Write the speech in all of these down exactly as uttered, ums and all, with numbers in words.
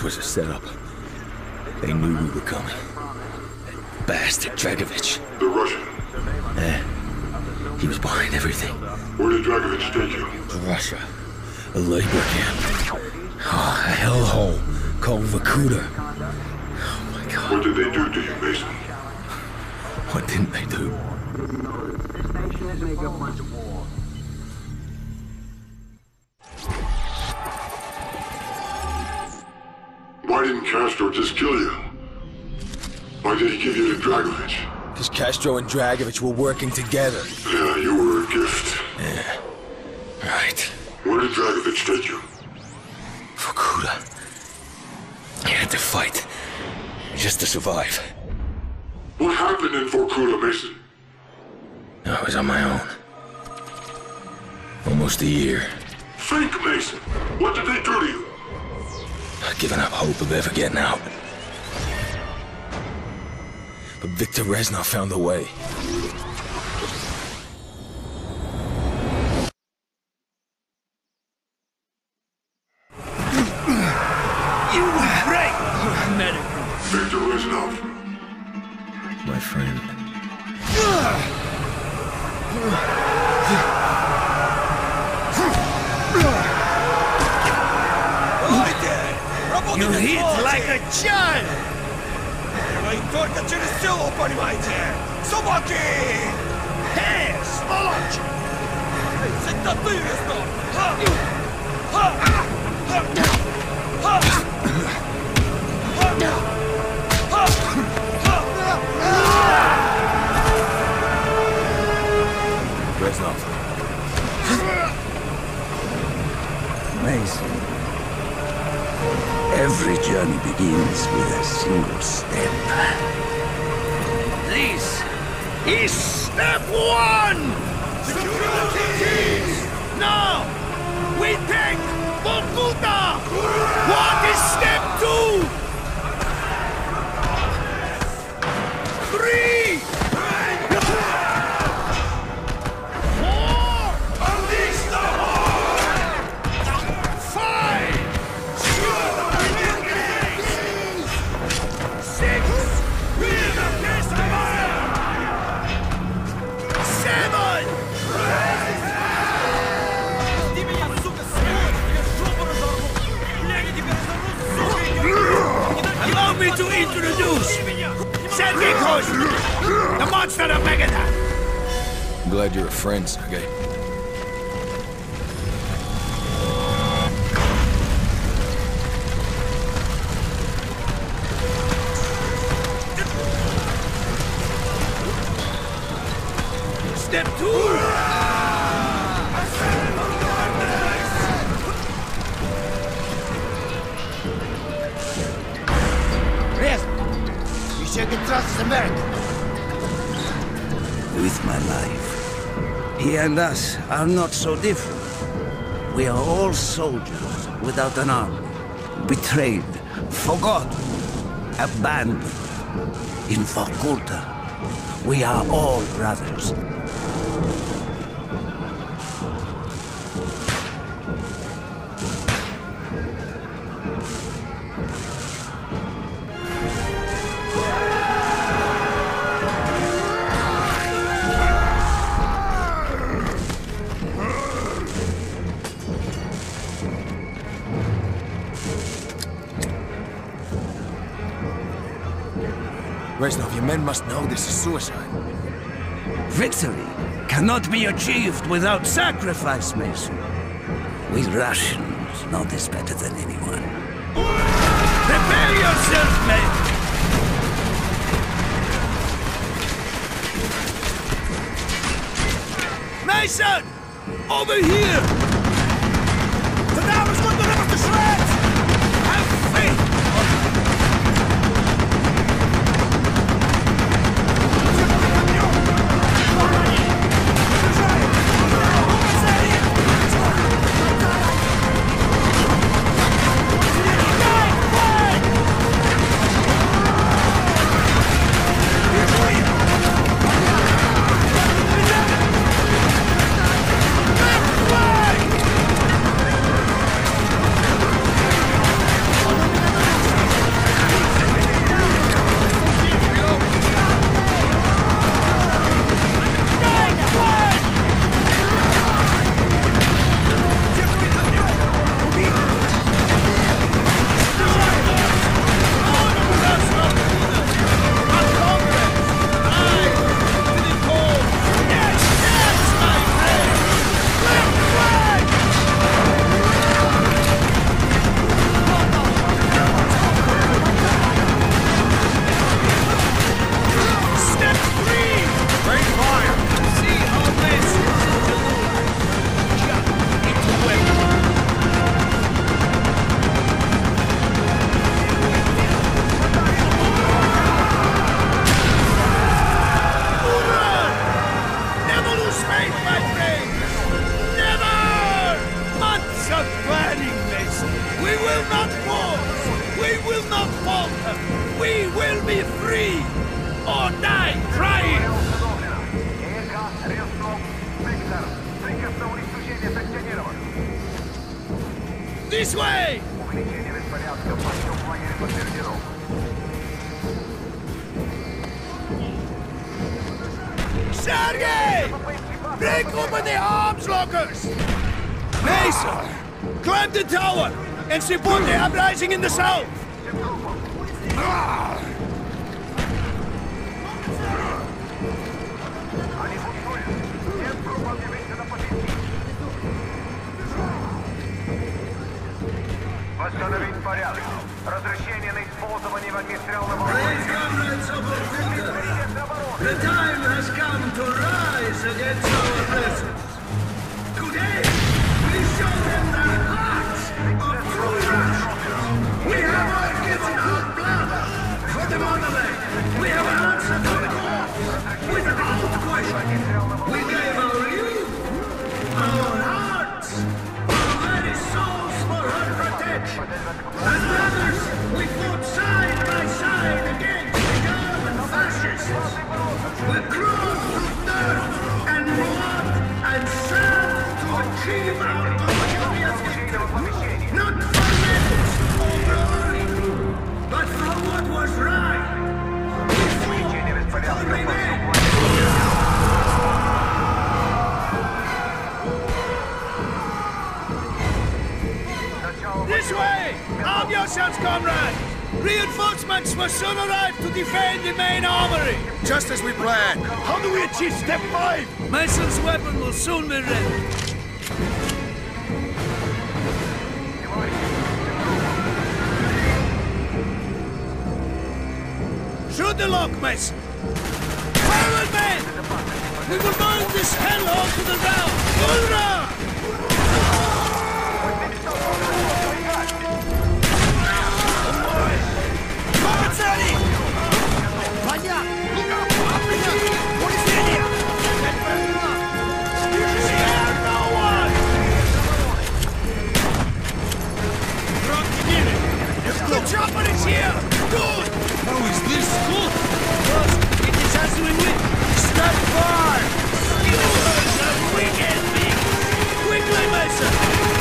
was a setup. They knew we were coming. That bastard Dragovich. The Russian? Yeah. He was behind everything. Where did Dragovich take you? Russia. A labor camp. Oh, a hellhole called Vorkuta. Oh my God. What did they do to you, Mason? What didn't they do? Why didn't Castro just kill you? Why did he give you to Dragovich? Because Castro and Dragovich were working together. Yeah, you were a gift. Yeah. Right. Where did Dragovich take you? Vorkuta. I had to fight. Just to survive. What happened in Vorkuta, Mason? I was on my own. Almost a year. Think, Mason. What did they do to you? I'd given up hope of ever getting out. But Viktor Reznov found a way. You break! Medical. Viktor Reznov. My friend. You hit like a child! Вы только через село, понимаете? Собаки! Эй, сволочь! Это ты, Резнов! Ха! Ха! Ха! Ха! Ха! Reznov. Mason. Every journey begins with a single step. This is step one! Security! Now, we take Vorkuta! What is step two? Three! Four! Unleash the horde! Five! Six! Read the case of fire! Seven! Ты меня, сука, сволочь! Я жопу разорву! Бля, я тебя разорву, сука! Allow me to introduce Sergei Kozlov, the monster of Magadan! I'm glad you're a friend, Sergei. Step two! Rest! You should get trust America. With my life. He and us are not so different. We are all soldiers without an army. Betrayed, forgotten, abandoned. In Vorkuta, we are all brothers. Reznov, your men must know this is suicide. Victory cannot be achieved without sacrifice, Mason. We Russians know this better than anyone. Prepare yourself, men! Mason! Over here! The dam is going to rip us to shreds! Have faith! Back way! We will be free! Or die trying! This way! Sergei! Break open the arms lockers! Mason! Climb the tower and support the uprising in the south! Ah! Восстановить порядок. Разрешение на использование огнестрельного The time has come to rise against our oppressors. Today, we show them the hearts of true Russia. We have all given our blood for the motherland. We have answered for the call without question. We gave our youth, our hearts, our very souls for her protection. As brothers, we fought side by side against the German fascists. We crawled through dirt and blood and sand to achieve our glorious victory. Not for medals or glory, but for what was right. We fought for revenge. This way! Arm yourselves, comrades! Reinforcements must soon arrive to defend the main armory! Just as we planned. How do we achieve step five? Mason's weapon will soon be ready. Shoot the lock, Mason! Forward, men! We will burn this hellhole to the ground! Hoorah! The chopper is here! Good! How is this good? First, it is answering with step five! Skewers of wicked things! Quickly, Mason!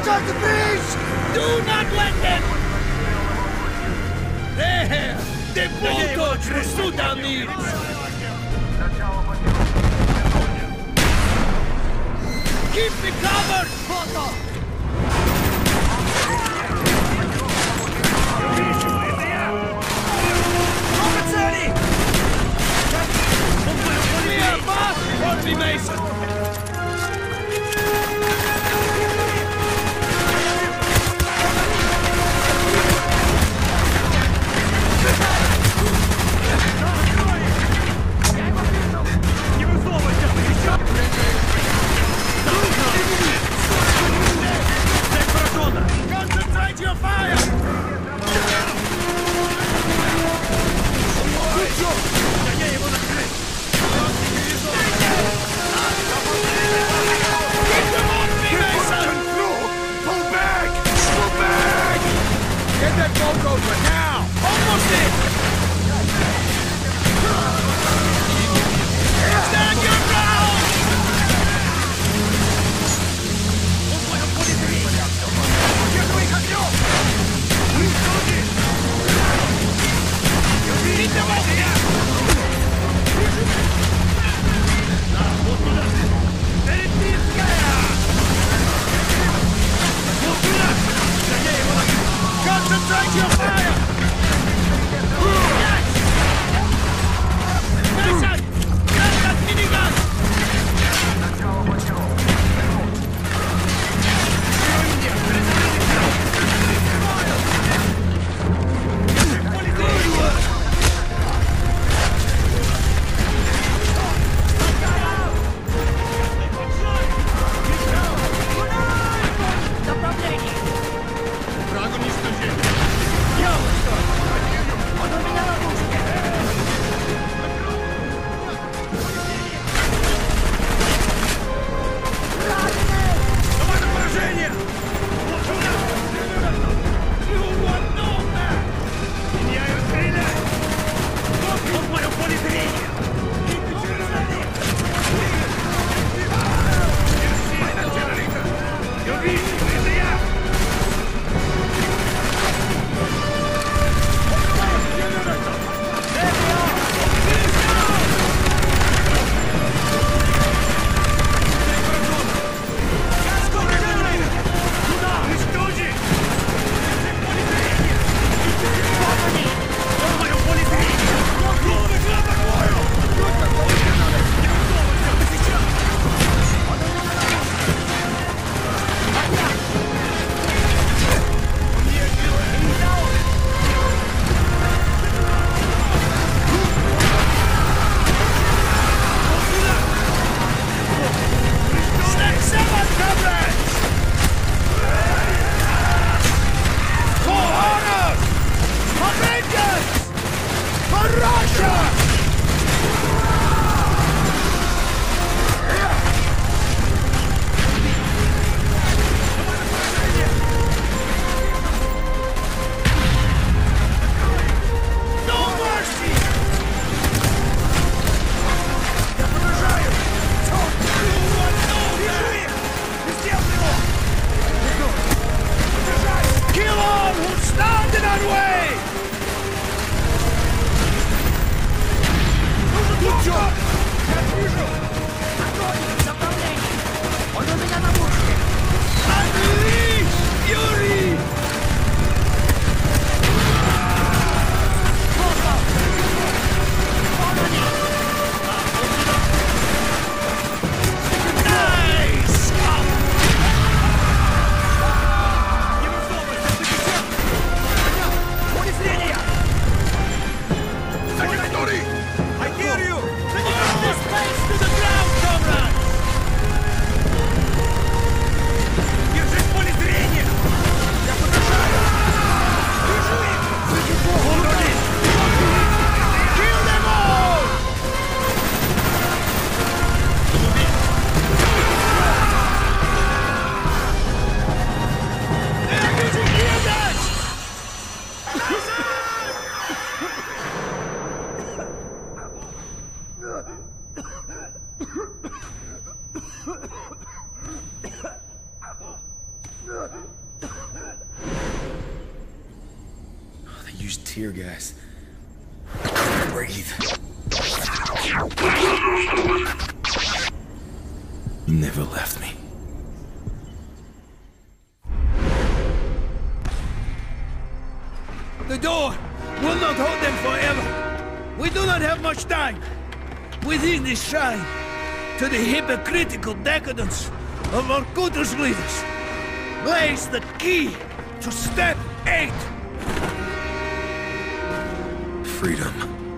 Watch out the bridge! Do not let them! There! The bulldogs will shoot down these! Keep me covered! Clear, boss! Hold me, Mason! Concentrate your fire! tear gas. I couldn't breathe. You never left me. The door will not hold them forever. We do not have much time. Within this shrine, to the hypocritical decadence of Vorkuter's leaders, lays the key to step eight. Freedom.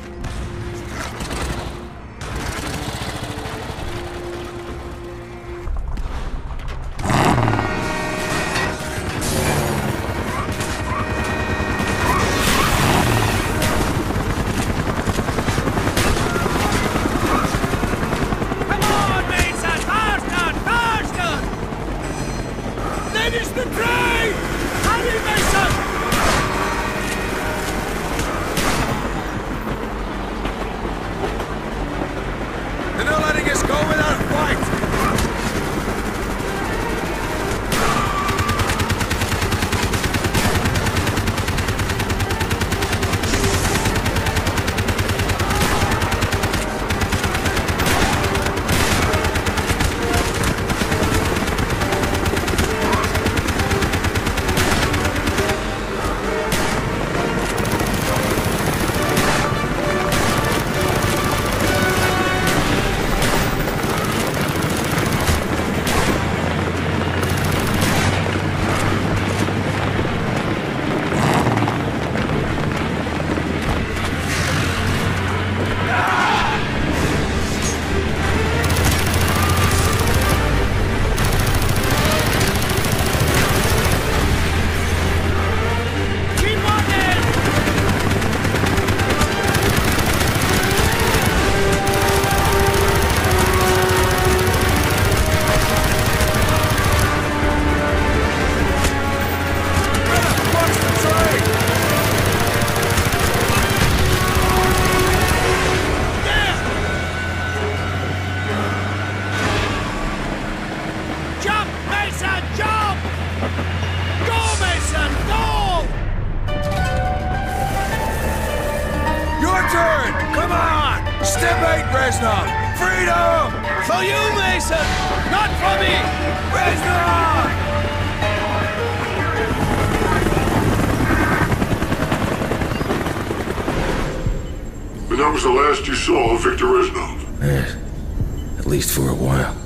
Reznov! Freedom! For you, Mason! Not for me! Reznov! And that was the last you saw of Victor Reznov? Yeah, at least for a while.